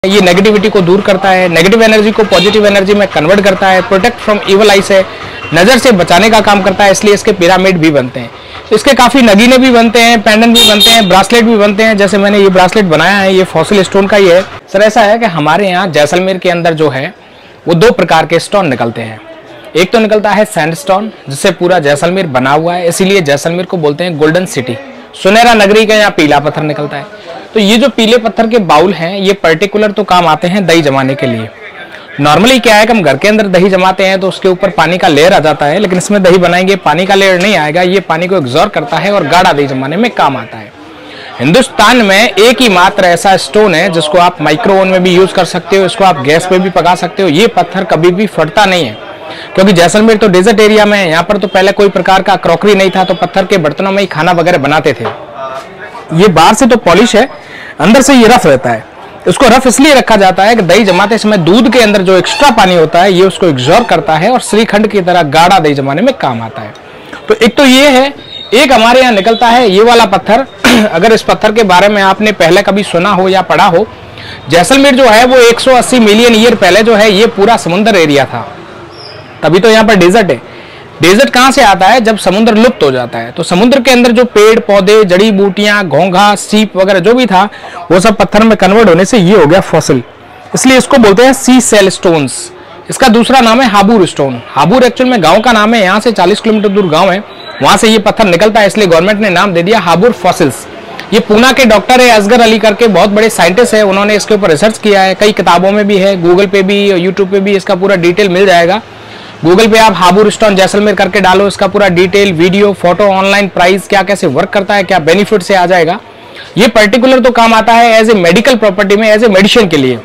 ये नेगेटिविटी को दूर करता है, नेगेटिव एनर्जी को पॉजिटिव एनर्जी में कन्वर्ट करता है, प्रोटेक्ट फ्रॉम इवल आई से नज़र से बचाने का काम करता है। इसलिए इसके पिरामिड भी बनते हैं। इसके काफ़ी नगीने भी बनते हैं, पेंडेंट भी बनते हैं, ब्रासलेट भी बनते हैं। जैसे मैंने ये ब्रासलेट बनाया है, ये फॉसिल स्टोन का ही है। सर ऐसा है कि हमारे यहाँ जैसलमेर के अंदर जो है वो दो प्रकार के स्टोन निकलते हैं। एक तो निकलता है सैंडस्टोन, जिससे पूरा जैसलमेर बना हुआ है, इसीलिए जैसलमेर को बोलते हैं गोल्डन सिटी, सुनहरा नगरी का। यहाँ पीला पत्थर निकलता है। तो ये जो पीले पत्थर के बाउल हैं, ये पर्टिकुलर तो काम आते हैं दही जमाने के लिए। नॉर्मली क्या है कि हम घर के अंदर दही जमाते हैं तो उसके ऊपर पानी का लेयर आ जाता है, लेकिन इसमें दही बनाएंगे पानी का लेयर नहीं आएगा। ये पानी को एब्जॉर्ब करता है और गाढ़ा दही जमाने में काम आता है। हिंदुस्तान में एक ही मात्र ऐसा स्टोन है जिसको आप माइक्रोवेव में भी यूज कर सकते हो, इसको आप गैस पे भी पका सकते हो। ये पत्थर कभी भी फटता नहीं है, क्योंकि जैसलमेर तो डेजर्ट एरिया में है। यहाँ पर तो पहले कोई प्रकार का क्रॉकरी नहीं था, तो पत्थर के बर्तनों में ही खाना वगैरह बनाते थे। ये बाहर से तो पॉलिश है, अंदर से ये रफ रहता है। इसको रफ इसलिए रखा जाता है कि दही जमाते समय दूध के अंदर जो एक्स्ट्रा पानी होता है ये उसको एब्जॉर्ब करता है और श्रीखंड की तरह गाढ़ा दही जमाने में काम आता है। तो एक तो ये है। एक हमारे यहाँ निकलता है ये वाला पत्थर। अगर इस पत्थर के बारे में आपने पहले कभी सुना हो या पढ़ा हो, जैसलमेर जो है वो 180 मिलियन ईयर पहले जो है ये पूरा समुद्र एरिया था, तभी तो यहाँ पर डेजर्ट है। डेजर्ट कहाँ से आता है? जब समुद्र लुप्त हो जाता है। तो समुद्र के अंदर जो पेड़ पौधे, जड़ी बूटियां, घोंघा, सीप वगैरह जो भी था वो सब पत्थर में कन्वर्ट होने से ये हो गया फॉसिल। इसलिए इसको बोलते हैं सी सेल स्टोन्स। इसका दूसरा नाम है हाबूर स्टोन। हाबूर एक्चुअल में गांव का नाम है, यहाँ से 40 किलोमीटर दूर गांव है, वहां से ये पत्थर निकलता है, इसलिए गवर्नमेंट ने नाम दे दिया हाबूर फॉसिल्स। ये पूना के डॉक्टर है असगर अली करके, बहुत बड़े साइंटिस्ट है, उन्होंने इसके ऊपर रिसर्च किया है। कई किताबों में भी है, गूगल पे भी, यूट्यूब पे भी इसका पूरा डिटेल मिल जाएगा। गूगल पे आप हाबूर स्टोन जैसलमेर करके डालो, इसका पूरा detail, video, photo, online price, क्या कैसे वर्क करता है, क्या बेनिफिट से आ जाएगा। ये पर्टिकुलर तो काम आता है एज ए मेडिकल प्रॉपर्टी में, एज ए मेडिसिन के लिए।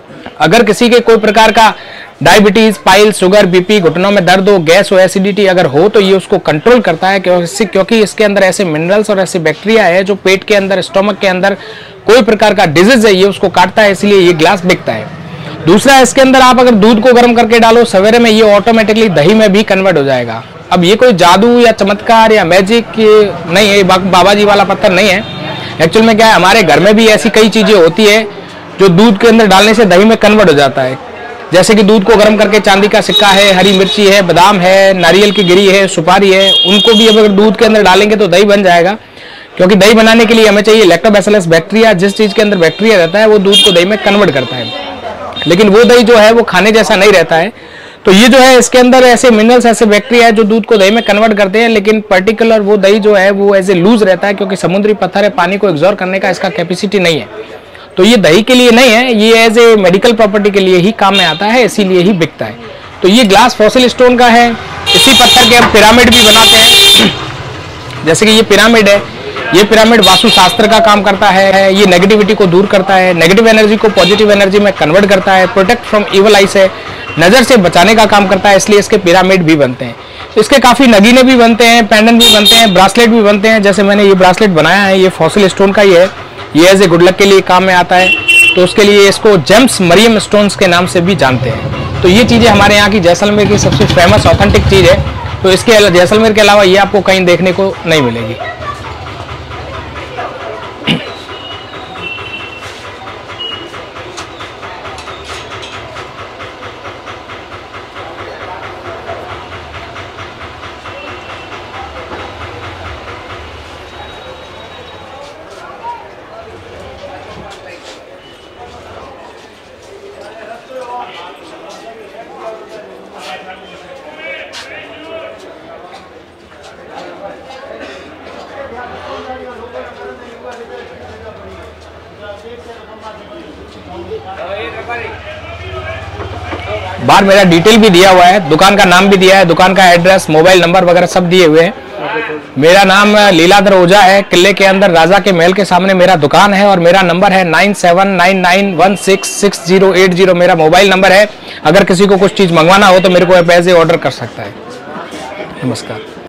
अगर किसी के कोई प्रकार का डायबिटीज, पाइल, शुगर, बीपी, घुटनों में दर्द हो, गैस हो, एसिडिटी अगर हो, तो ये उसको कंट्रोल करता है, क्योंकि इसके अंदर ऐसे मिनरल्स और ऐसे बैक्टीरिया है जो पेट के अंदर, स्टोमक के अंदर कोई प्रकार का डिजीज है ये उसको काटता है, इसलिए ये ग्लास बिकता है। दूसरा, इसके अंदर आप अगर दूध को गर्म करके डालो सवेरे में, ये ऑटोमेटिकली दही में भी कन्वर्ट हो जाएगा। अब ये कोई जादू या चमत्कार या मैजिक नहीं है, बाबा जी वाला पत्थर नहीं है। एक्चुअल में क्या है, हमारे घर में भी ऐसी कई चीजें होती है जो दूध के अंदर डालने से दही में कन्वर्ट हो जाता है। जैसे कि दूध को गर्म करके चांदी का सिक्का है, हरी मिर्ची है, बादाम है, नारियल की गिरी है, सुपारी है, उनको भी अगर दूध के अंदर डालेंगे तो दही बन जाएगा। क्योंकि दही बनाने के लिए हमें चाहिए लैक्टोबैसिलस बैक्टीरिया। जिस चीज के अंदर बैक्टीरिया रहता है वो दूध को दही में कन्वर्ट करता है, लेकिन वो दही जो है वो खाने जैसा नहीं रहता है। तो ये जो है इसके अंदर ऐसे मिनरल्स, ऐसे बैक्टीरिया है जो दूध को दही में कन्वर्ट करते हैं, लेकिन पर्टिकुलर वो दही जो है वो एज ए लूज रहता है, क्योंकि समुद्री पत्थर है, पानी को एब्जॉर्ब करने का इसका कैपेसिटी नहीं है। तो ये दही के लिए नहीं है, ये एज ए मेडिकल प्रॉपर्टी के लिए ही काम में आता है, इसीलिए ही बिकता है। तो ये ग्लास फॉसिल स्टोन का है। इसी पत्थर के हम पिरामिड भी बनाते हैं। जैसे कि ये पिरामिड है, ये पिरामिड वास्तुशास्त्र का काम करता है। ये नेगेटिविटी को दूर करता है, नेगेटिव एनर्जी को पॉजिटिव एनर्जी में कन्वर्ट करता है, प्रोटेक्ट फ्रॉम इवल आई से नज़र से बचाने का काम करता है, इसलिए इसके पिरामिड भी बनते हैं। इसके काफ़ी नगीने भी बनते हैं, पेंडेंट भी बनते हैं, ब्रासलेट भी बनते हैं। जैसे मैंने ये ब्रासलेट बनाया है, ये फॉसिल स्टोन का ही है। ये एज ए गुड लक के लिए काम में आता है, तो उसके लिए इसको जेम्स मरियम स्टोन्स के नाम से भी जानते हैं। तो ये चीज़ें हमारे यहाँ की जैसलमेर की सबसे फेमस ऑथेंटिक चीज़ है। तो इसके जैसलमेर के अलावा ये आपको कहीं देखने को नहीं मिलेगी। बाहर मेरा डिटेल भी दिया हुआ है, दुकान का नाम भी दिया है, दुकान का एड्रेस, मोबाइल नंबर वगैरह सब दिए हुए हैं। मेरा नाम लीलाधर ओझा है। किले के अंदर राजा के महल के सामने मेरा दुकान है और मेरा नंबर है 9799166080 मेरा मोबाइल नंबर है। अगर किसी को कुछ चीज़ मंगवाना हो तो मेरे को एज ए ऑर्डर कर सकता है। नमस्कार।